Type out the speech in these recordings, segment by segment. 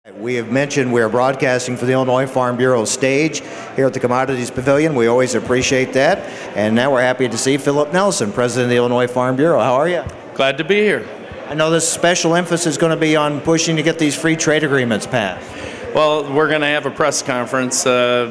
We have mentioned we're broadcasting for the Illinois Farm Bureau stage here at the Commodities Pavilion. We always appreciate that. And now we're happy to see Philip Nelson, President of the Illinois Farm Bureau. How are you? Glad to be here. I know this special emphasis is going to be on pushing to get these free trade agreements passed. Well, we're going to have a press conference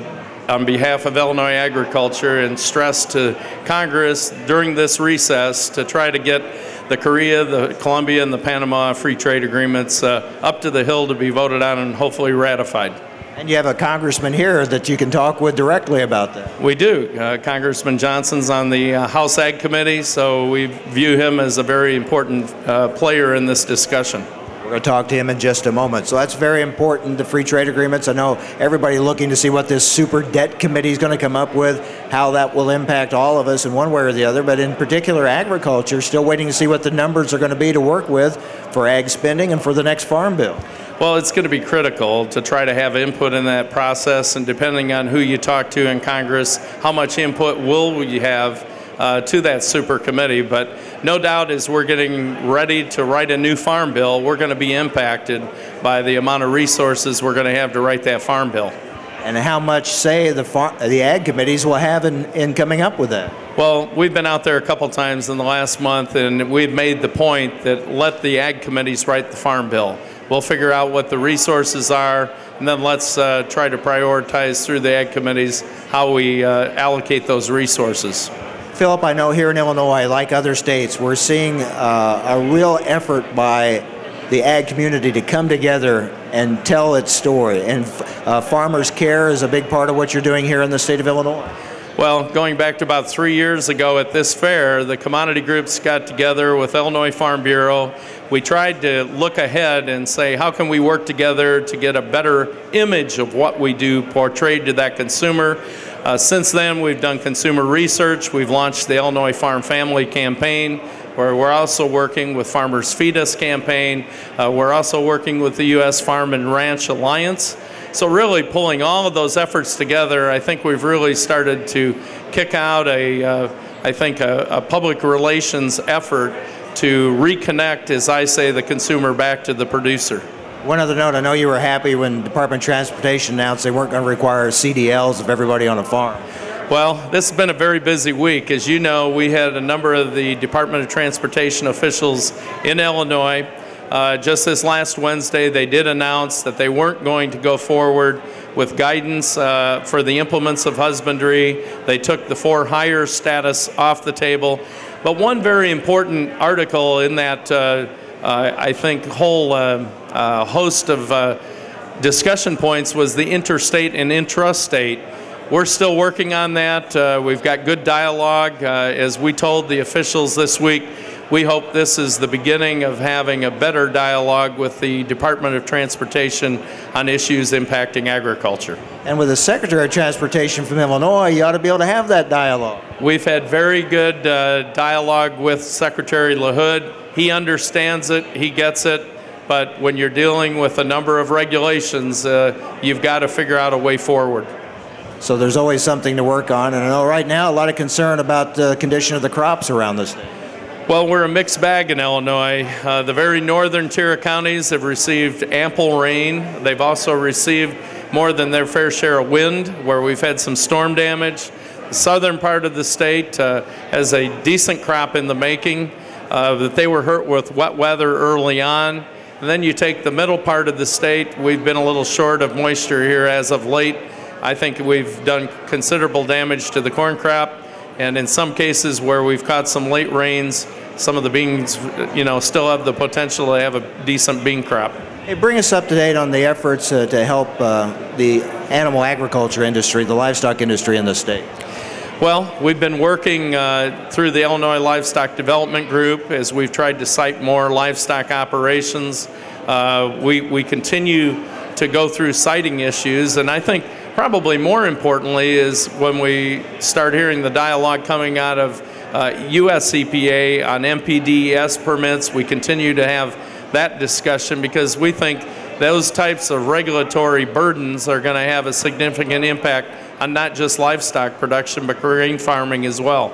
on behalf of Illinois agriculture and stress to Congress during this recess to try to get the Korea, the Colombia, and the Panama free trade agreements up to the Hill to be voted on and hopefully ratified. And you have a congressman here that you can talk with directly about that. We do. Congressman Johnson's on the House Ag Committee, so we view him as a very important player in this discussion. We're going to talk to him in just a moment. So that's very important, the free trade agreements. I know everybody looking to see what this super debt committee is going to come up with, how that will impact all of us in one way or the other, but in particular agriculture, still waiting to see what the numbers are going to be to work with for ag spending and for the next farm bill. Well, it's going to be critical to try to have input in that process, and depending on who you talk to in Congress, how much input will we have to that super committee. But no doubt as we're getting ready to write a new farm bill, we're going to be impacted by the amount of resources we're going to have to write that farm bill. And how much say the ag committees will have in coming up with that? Well, we've been out there a couple times in the last month, and we've made the point that let the ag committees write the farm bill. We'll figure out what the resources are, and then let's try to prioritize through the ag committees how we allocate those resources. Philip, I know here in Illinois, like other states, we're seeing a real effort by the ag community to come together and tell its story. And Farmers Care is a big part of what you're doing here in the state of Illinois. Well, going back to about 3 years ago at this fair, the commodity groups got together with Illinois Farm Bureau. We tried to look ahead and say, how can we work together to get a better image of what we do portrayed to that consumer? Since then, we've done consumer research. We've launched the Illinois Farm Family Campaign, where we're also working with Farmers Feed Us campaign. We're also working with the U.S. Farm and Ranch Alliance. So really pulling all of those efforts together, I think we've really started to kick out a public relations effort to reconnect, as I say, the consumer back to the producer. One other note, I know you were happy when Department of Transportation announced they weren't going to require CDLs of everybody on a farm. Well, this has been a very busy week. As you know, we had a number of the Department of Transportation officials in Illinois. Just this last Wednesday, they did announce that they weren't going to go forward with guidance for the implements of husbandry. They took the for-hire status off the table. But one very important article in that, I think, whole host of discussion points was the interstate and intrastate. We're still working on that. We've got good dialogue. As we told the officials this week, we hope this is the beginning of having a better dialogue with the Department of Transportation on issues impacting agriculture. And with the Secretary of Transportation from Illinois, you ought to be able to have that dialogue. We've had very good dialogue with Secretary LaHood. He understands it, he gets it, but when you're dealing with a number of regulations, you've got to figure out a way forward. So there's always something to work on, and I know right now a lot of concern about the condition of the crops around the state. Well, we're a mixed bag in Illinois. The very northern tier of counties have received ample rain. They've also received more than their fair share of wind, where we've had some storm damage. The southern part of the state has a decent crop in the making, that they were hurt with wet weather early on. And then you take the middle part of the state, we've been a little short of moisture here as of late. I think we've done considerable damage to the corn crop. And in some cases where we've caught some late rains, some of the beans, still have the potential to have a decent bean crop. Hey, bring us up to date on the efforts to help the animal agriculture industry, the livestock industry in the state. Well, we've been working through the Illinois Livestock Development Group as we've tried to site more livestock operations. We continue to go through siting issues, and I think probably more importantly is when we start hearing the dialogue coming out of US EPA on NPDES permits, we continue to have that discussion because we think those types of regulatory burdens are going to have a significant impact on not just livestock production but grain farming as well.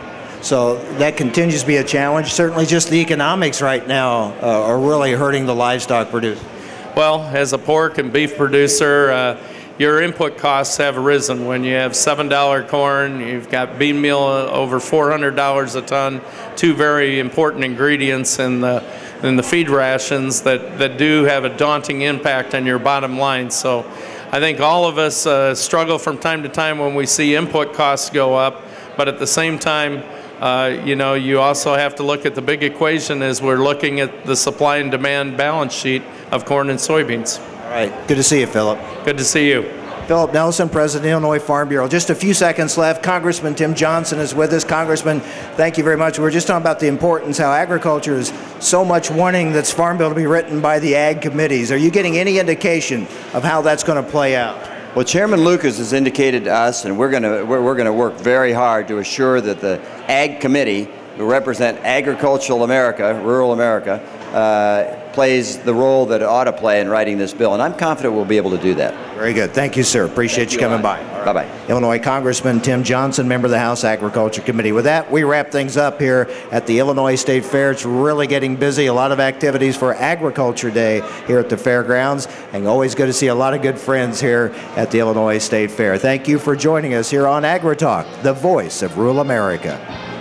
So that continues to be a challenge. Certainly just the economics right now are really hurting the livestock producers. Well, as a pork and beef producer, your input costs have risen. When you have $7 corn, you've got bean meal over $400 a ton, two very important ingredients in the feed rations that do have a daunting impact on your bottom line. So I think all of us struggle from time to time when we see input costs go up, but at the same time, you know, you also have to look at the big equation as we're looking at the supply and demand balance sheet of corn and soybeans. All right. Good to see you, Philip. Good to see you. Philip Nelson, President of the Illinois Farm Bureau. Just a few seconds left. Congressman Tim Johnson is with us. Congressman, thank you very much. We were just talking about the importance, how agriculture is so much wanting this Farm Bill to be written by the ag committees. Are you getting any indication of how that's going to play out? Well, Chairman Lucas has indicated to us, and we're going to work very hard to assure that the Ag Committee, who represent agricultural America, rural America, plays the role that it ought to play in writing this bill, and I'm confident we'll be able to do that. Very good. Thank you, sir. Appreciate you coming by. Right. Bye-bye. Illinois Congressman Tim Johnson, member of the House Agriculture Committee. With that, we wrap things up here at the Illinois State Fair. It's really getting busy. A lot of activities for Agriculture Day here at the fairgrounds, and always good to see a lot of good friends here at the Illinois State Fair. Thank you for joining us here on AgriTalk, the voice of rural America.